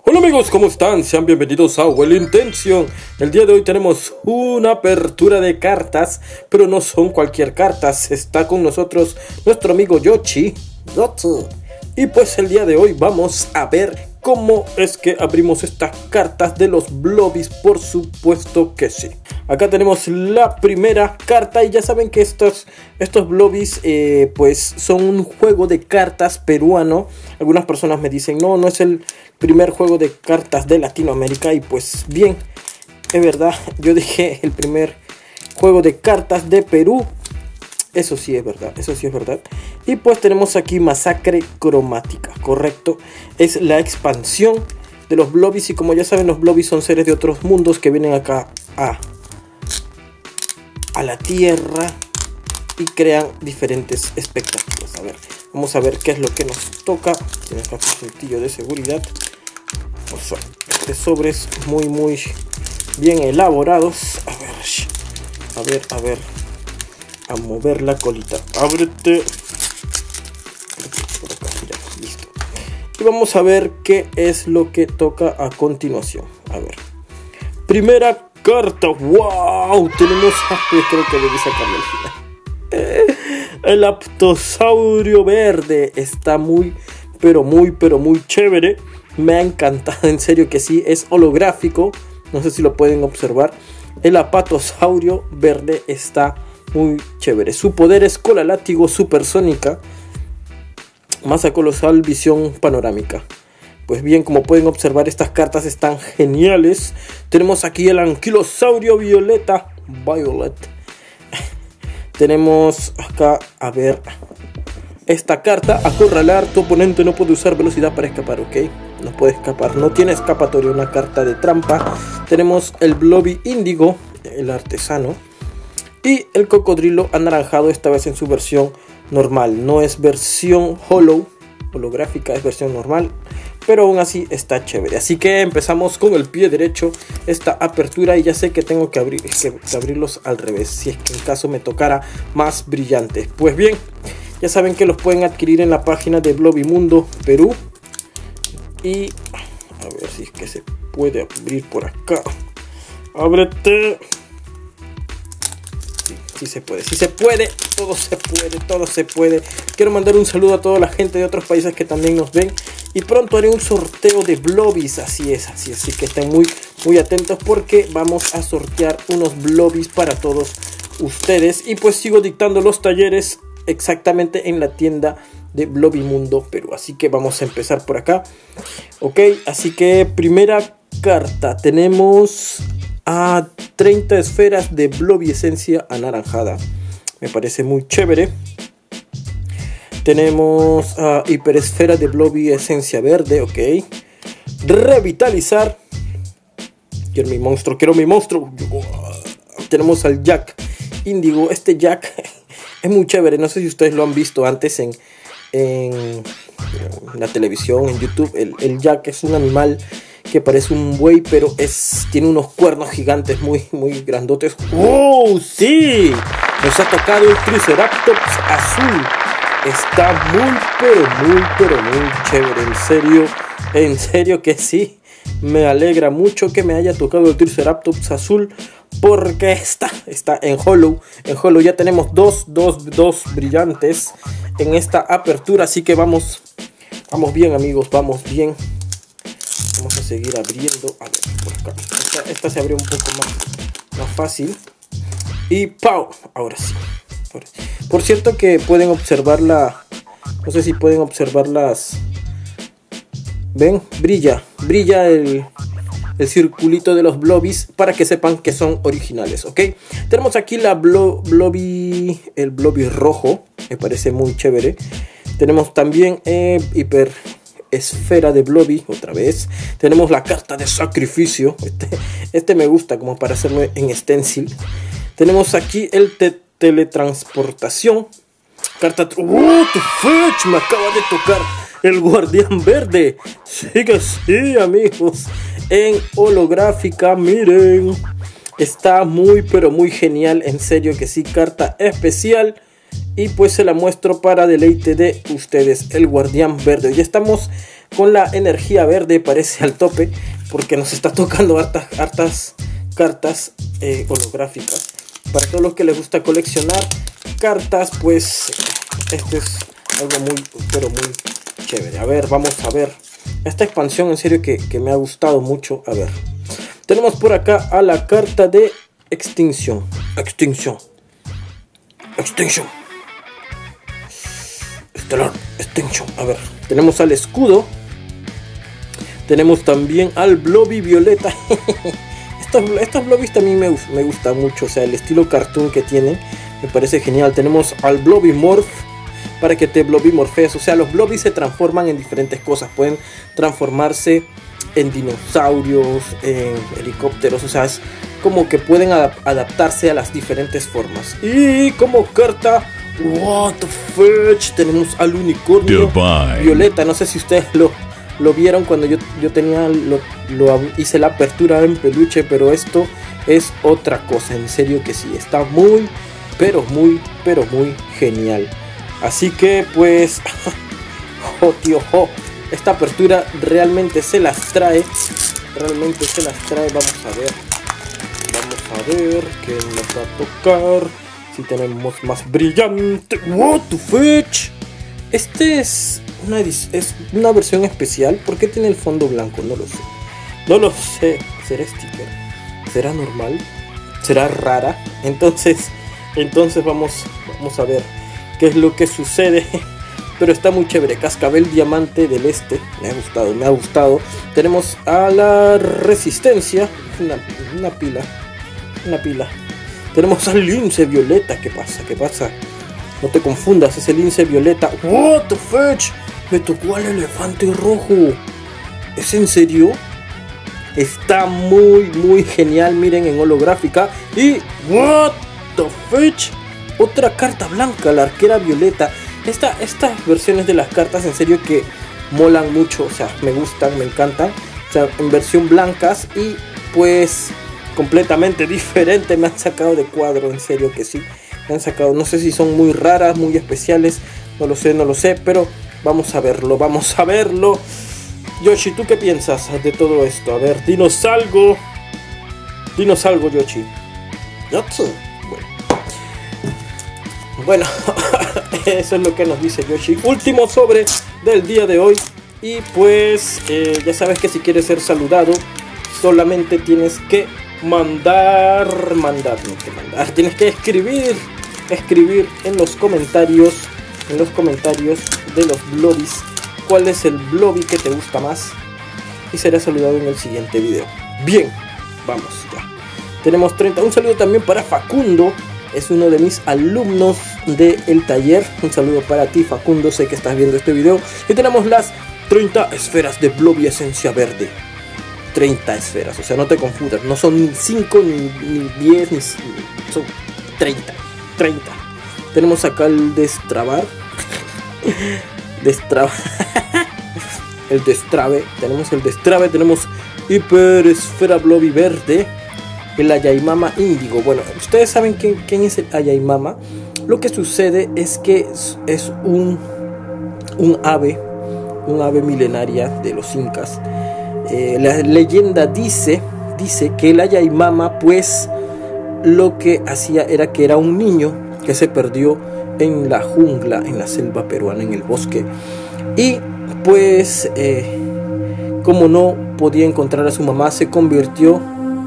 Hola amigos, ¿cómo están? Sean bienvenidos a Well Intention. El día de hoy tenemos una apertura de cartas, pero no son cualquier cartas. Está con nosotros nuestro amigo Yoshi. Y pues el día de hoy vamos a ver cómo es que abrimos estas cartas de los Blobbies, por supuesto que sí. Acá tenemos la primera carta y ya saben que estos Blobbies pues son un juego de cartas peruano. Algunas personas me dicen no es el primer juego de cartas de Latinoamérica, y pues bien, es verdad, yo dije el primer juego de cartas de Perú. Eso sí es verdad, Y pues tenemos aquí Masacre Cromática, correcto. Es la expansión de los Blobbies, y como ya saben, los Blobbies son seres de otros mundos que vienen acá a la Tierra y crean diferentes espectáculos. A ver, vamos a ver qué es lo que nos toca. Tiene acá su cintillo de seguridad. O sea, este sobres muy bien elaborados. A ver. A mover la colita. Ábrete. Por acá, ya, listo. Y vamos a ver qué es lo que toca a continuación. A ver. Primera carta. ¡Wow! Tenemos. Creo que debí sacarlo al final. El Aptosaurio verde. Está muy chévere. Me ha encantado, en serio que sí. Es holográfico. No sé si lo pueden observar. El Apatosaurio verde está muy chévere. Su poder es cola látigo supersónica, masa colosal, visión panorámica. Pues bien, como pueden observar, estas cartas están geniales. Tenemos aquí el Anquilosaurio Violet. Tenemos acá, a ver, esta carta: acorralar, tu oponente no puede usar velocidad para escapar, ok. No puede escapar, no tiene escapatoria, una carta de trampa. Tenemos el Blobby índigo, el artesano. Y el cocodrilo anaranjado, esta vez en su versión normal. No es versión holográfica, es versión normal. Pero aún así está chévere. Así que empezamos con el pie derecho esta apertura. Y ya sé que tengo que abrirlos al revés, si es que en caso me tocara más brillante. Pues bien, ya saben que los pueden adquirir en la página de Blobbimundo Perú. Y a ver si es que se puede abrir por acá. ¡Ábrete! Sí se puede, todo se puede. Quiero mandar un saludo a toda la gente de otros países que también nos ven. Y pronto haré un sorteo de Blobbies, así que estén muy atentos, porque vamos a sortear unos Blobbies para todos ustedes. Y pues sigo dictando los talleres exactamente en la tienda de Blobbimundo Perú. Así que vamos a empezar por acá. Ok, así que primera carta. Tenemos a 30 esferas de Blobby esencia anaranjada. Me parece muy chévere. Tenemos a hiperesfera de Blobby esencia verde. Ok. Revitalizar. Quiero mi monstruo. Tenemos al Jack índigo. Este Jack es muy chévere. No sé si ustedes lo han visto antes en la televisión, en YouTube. El Jack es un animal que parece un buey, pero tiene unos cuernos gigantes muy grandotes. ¡Oh, sí! Nos ha tocado el Triceratops azul. Está muy chévere. En serio que sí. Me alegra mucho que me haya tocado el Triceratops azul, porque está en Hollow. En Hollow ya tenemos dos brillantes en esta apertura. Así que vamos bien, amigos, vamos bien. Vamos a seguir abriendo. A ver, por acá. Esta se abrió un poco más fácil. Y ¡pau! Ahora sí. Por cierto que pueden observar no sé si pueden observar las... ¿Ven? Brilla el circulito de los Blobbies, para que sepan que son originales, ¿ok? Tenemos aquí el Blobby rojo. Me parece muy chévere. Tenemos también esfera de Blobby, otra vez. Tenemos la carta de sacrificio. Este me gusta como para hacerlo en stencil. Tenemos aquí el teletransportación. Carta... ¡Oh, tu fetch! Me acaba de tocar el guardián verde. Sí, amigos. En holográfica, miren. Está muy genial. En serio que sí, carta especial. Y pues se la muestro para deleite de ustedes, el guardián verde. Ya estamos con la energía verde parece al tope, porque nos está tocando hartas cartas holográficas. Para todos los que les gusta coleccionar cartas, pues este es algo muy, pero muy chévere. A ver, vamos a ver esta expansión, en serio que me ha gustado mucho. A ver, tenemos por acá a la carta de Extinción. Estelar Extinction. A ver, tenemos al escudo. Tenemos también al Blobby Violeta. Estos Blobbies también me gustan mucho. O sea, el estilo cartoon que tienen me parece genial. Tenemos al Blobby Morph, para que te Blobby morfees. O sea, los Blobbies se transforman en diferentes cosas. Pueden transformarse en dinosaurios, en helicópteros. O sea, es como que pueden adaptarse a las diferentes formas. Y como carta, what the fetch, tenemos al unicornio violeta. No sé si ustedes lo vieron cuando yo tenía hice la apertura en peluche, pero esto es otra cosa, en serio que sí, está muy, pero muy genial. Así que pues, oh tío, esta apertura realmente se las trae, vamos a ver qué nos va a tocar, si tenemos más brillante. What the fetch, este es una versión especial. ¿Por qué tiene el fondo blanco? No lo sé. ¿Será sticker? ¿Será normal? ¿Será rara? Entonces vamos a ver qué es lo que sucede. Pero está muy chévere. Cascabel Diamante del Este. Me ha gustado. Tenemos a la Resistencia. Una pila. Tenemos al Lince Violeta. ¿Qué pasa? No te confundas, es el Lince Violeta. What the fetch, me tocó al elefante rojo. ¿Es en serio? Está muy genial. Miren, en holográfica. Y what the fetch, otra carta blanca, la arquera violeta. Estas versiones de las cartas en serio que molan mucho. O sea, me gustan, me encantan. O sea, en versión blancas y pues completamente diferente. Me han sacado de cuadro, en serio que sí. Me han sacado, no sé si son muy raras, muy especiales. No lo sé, pero vamos a verlo. Yoshi, ¿tú qué piensas de todo esto? A ver, dinos algo, Yoshi. Bueno, eso es lo que nos dice Yoshi. Último sobre del día de hoy. Y pues ya sabes que si quieres ser saludado, solamente tienes que tienes que escribir en los comentarios de los Blobbies cuál es el Blobby que te gusta más y será saludado en el siguiente video. Bien, vamos ya. Tenemos 30. Un saludo también para Facundo, es uno de mis alumnos del taller. Un saludo para ti, Facundo, sé que estás viendo este video. Y tenemos las 30 esferas de Blobby Esencia Verde. 30 esferas, o sea, no te confundas, no son ni 5 ni 10 ni son 30. Tenemos acá el destrabar. El destrabe. Tenemos el destrabe, tenemos Hiper Esfera Blobby Verde, el Ayaimama Índigo. Bueno, ustedes saben quién es el Ayaimama. Lo que sucede es que es un ave milenaria de los incas. La leyenda dice que el Ayaimama pues lo que hacía era que era un niño que se perdió en la jungla, en la selva peruana, en el bosque, y pues como no podía encontrar a su mamá, se convirtió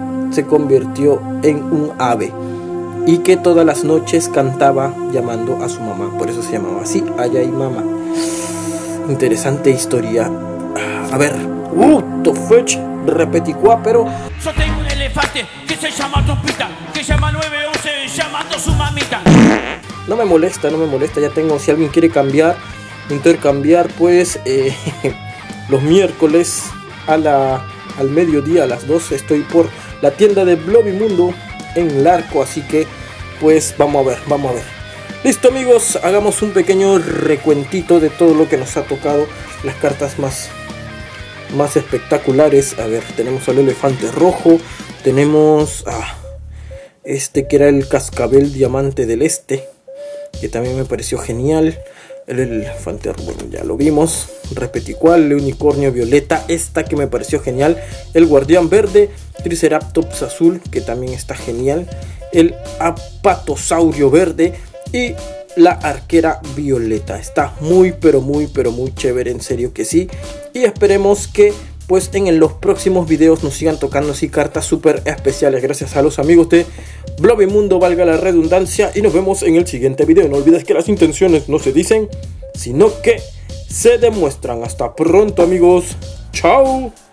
en un ave y que todas las noches cantaba llamando a su mamá, por eso se llamaba así, Ayaimama. Interesante historia. A ver, fetch, repeticua, pero yo tengo un elefante que se llama Topita, que llama 911 llamando a su mamita. No me molesta, ya tengo, si alguien quiere intercambiar, pues los miércoles al mediodía, a las 12, estoy por la tienda de Blobby Mundo en Larco, así que pues vamos a ver. Listo, amigos, hagamos un pequeño recuentito de todo lo que nos ha tocado, las cartas más espectaculares. A ver, tenemos al elefante rojo, tenemos este que era el Cascabel Diamante del Este, que también me pareció genial. El elefante, bueno, ya lo vimos. repeticual, el unicornio violeta, esta que me pareció genial, el guardián verde, Triceratops azul, que también está genial, el apatosaurio verde y la arquera violeta. Está muy pero muy chévere, en serio que sí. Y esperemos que pues en los próximos videos nos sigan tocando así cartas súper especiales, gracias a los amigos de Blobemundo, valga la redundancia, y nos vemos en el siguiente video. No olvides que las intenciones no se dicen, sino que se demuestran. Hasta pronto, amigos. Chao.